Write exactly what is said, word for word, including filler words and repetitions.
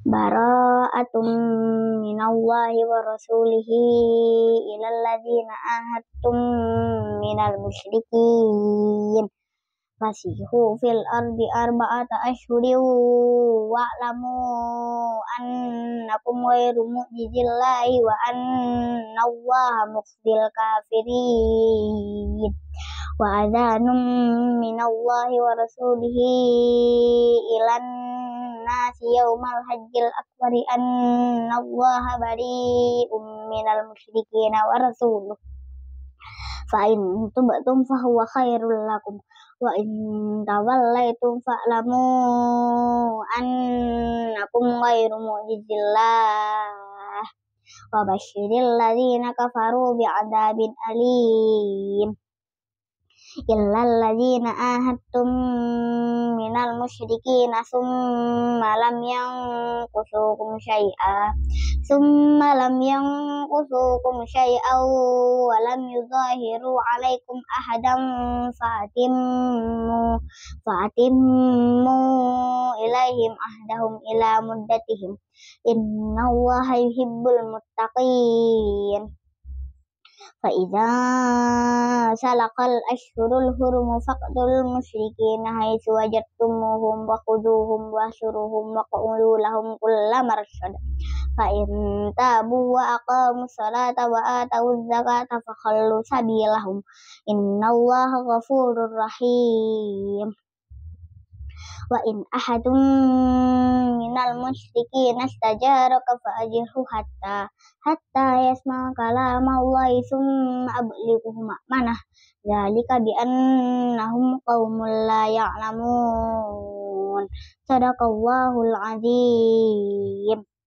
bara'atum minallahi wa rasulihi ilal ladzina ahadtum minal musyrikin fasihu fil ardi arba'ata ashhurin wa'lamu annakum ghairu mu'jizillahi wa annallaha mukhzil kafirin wa adhanum minallahi wa rasulihi ilan nasi yaumal hajjil akbari annallaha bari'um minal musyrikin wa rasuluh fa in tubtum fa huwa khairul lakum wa in tawallaitum fa'lamu annakum ghairu mu'jizillah wa basyiril ladzina kafaru bi'adzabin alim illal ladzina ahadtum minal musyrikin summa lam yanqusukum syai'a summa lam yanqusukum syai'aw wa lam yuzahiru 'alaikum ahadan fa'atimmu fa'atimmu ilaihim ahdahum ila muddatihim innallaha yuhibbul muttaqin فإذا سلق الأشهر الحرم فاقتلوا المشركين حيث وجدتموهم وخذوهم واحصروهم واقعدوا لهم كل مرصد فإن تابوا وأقاموا الصلاة وآتوا الزكاة فخلوا سبيلهم إن الله غفور رحيم wa in ahadun minal musyrikin istajaraka fa ajirhu hatta hatta yasma kalamallahi summa ablighuhu ma'manah dzalika bi annahum qaumul la ya'lamun sadaqallahul azim.